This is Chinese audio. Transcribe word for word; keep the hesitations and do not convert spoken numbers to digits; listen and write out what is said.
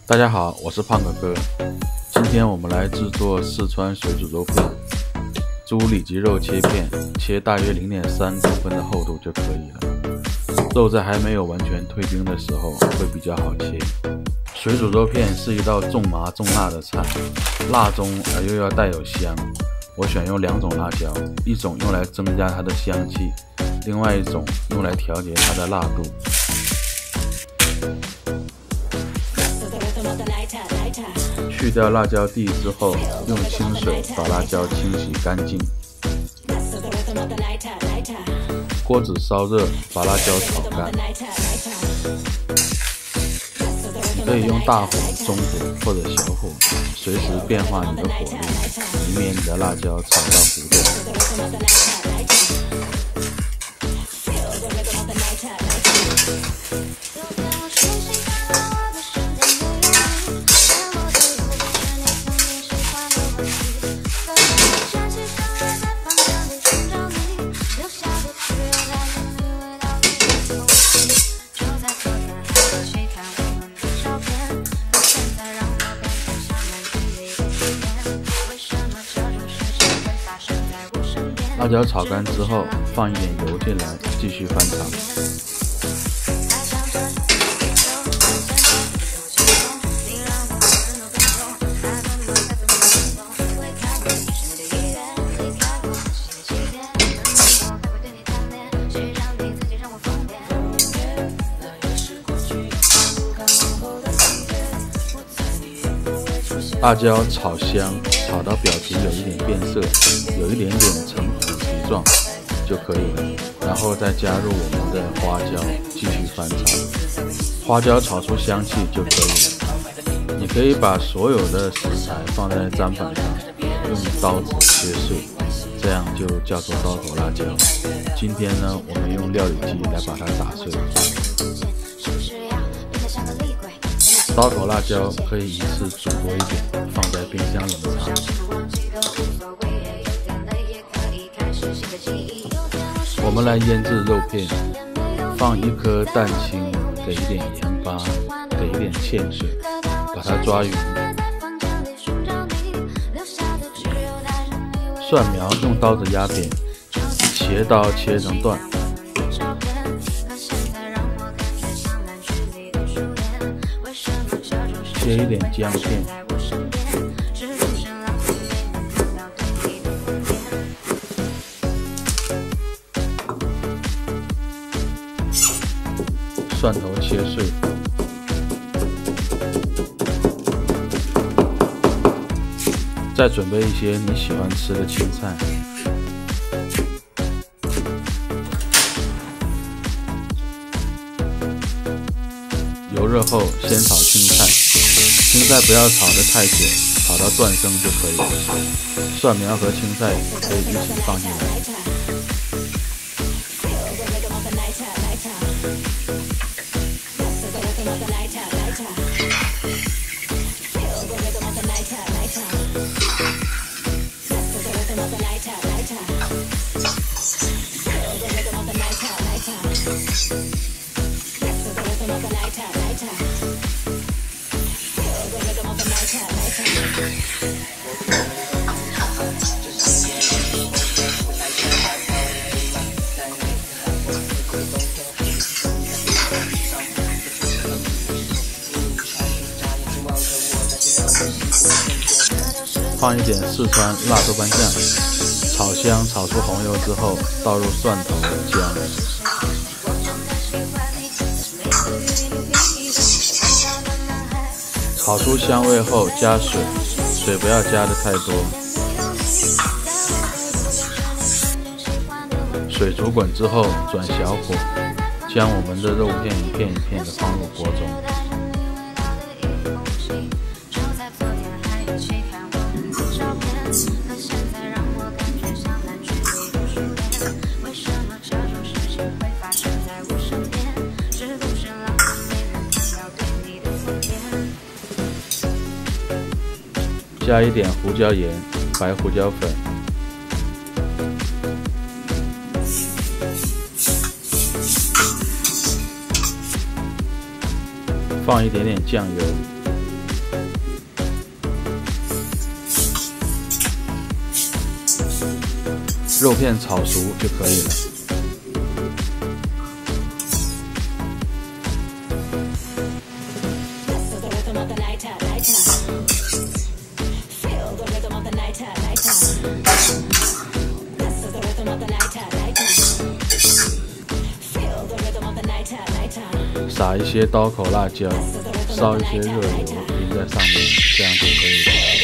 大家好，我是胖哥哥。今天我们来制作四川水煮肉片。猪里脊肉切片，切大约 零点三公分的厚度就可以了。肉在还没有完全退冰的时候会比较好切。水煮肉片是一道重麻重辣的菜，辣中而又要带有香。我选用两种辣椒，一种用来增加它的香气，另外一种用来调节它的辣度。去掉辣椒蒂之后，用清水把辣椒清洗干净。锅子烧热，把辣椒炒干。你可以用大火、中火或者小火，随时变化你的火力，以免你的辣椒炒到糊掉。辣椒炒干之后，放一点油进来，继续翻炒。辣椒炒香，炒到表皮有一点变色，有一点点呈虎皮状就可以了。然后再加入我们的花椒，继续翻炒。花椒炒出香气就可以了。你可以把所有的食材放在砧板上，用刀子切碎，这样就叫做刀头辣椒。今天呢，我们用料理机来把它打碎。刀头辣椒可以一次煮多一点，放在冰箱冷藏。我们来腌制肉片，放一颗蛋清，给一点盐巴，给一点芡水，把它抓匀。蒜苗用刀子压扁，斜刀切成段。切一点姜片，蒜头切碎，再准备一些你喜欢吃的青菜。油热后，先炒青菜。青菜不要炒得太久，炒到断生就可以了。蒜苗和青菜可以一起放进来。放一点四川辣豆瓣酱，炒香，炒出红油之后，倒入蒜头、姜。炒出香味后加水，水不要加的太多。水煮滚之后转小火，将我们的肉片一片一片的放入锅中。加一点胡椒盐、白胡椒粉，放一点点酱油， 肉片炒熟就可以了。撒一些刀口辣椒，烧一些热油淋在上面，这样就可以了。